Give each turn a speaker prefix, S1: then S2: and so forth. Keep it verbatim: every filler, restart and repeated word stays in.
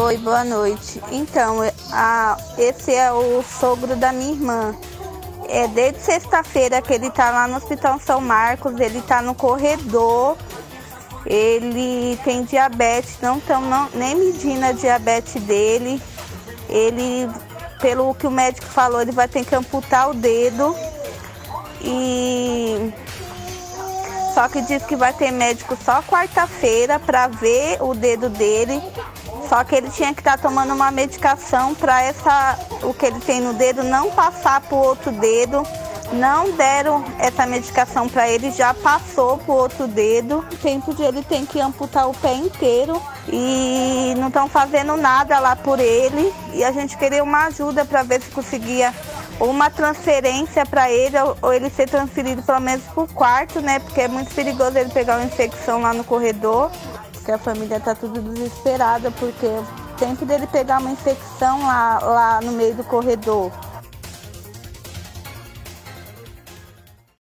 S1: Oi, boa noite. Então, a, esse é o sogro da minha irmã. É desde sexta-feira que ele tá lá no Hospital São Marcos, ele tá no corredor, ele tem diabetes, não estão nem medindo a diabetes dele. Ele, pelo que o médico falou, ele vai ter que amputar o dedo. E só que diz que vai ter médico só quarta-feira para ver o dedo dele. Só que ele tinha que estar tomando uma medicação para essa, o que ele tem no dedo não passar para o outro dedo. Não deram essa medicação para ele, já passou para o outro dedo. O tempo de ele tem que amputar o pé inteiro e não estão fazendo nada lá por ele. E a gente queria uma ajuda para ver se conseguia uma transferência para ele ou ele ser transferido pelo menos para o quarto, né? Porque é muito perigoso ele pegar uma infecção lá no corredor. Que a família está tudo desesperada porque o tempo dele pegar uma infecção lá, lá no meio do corredor.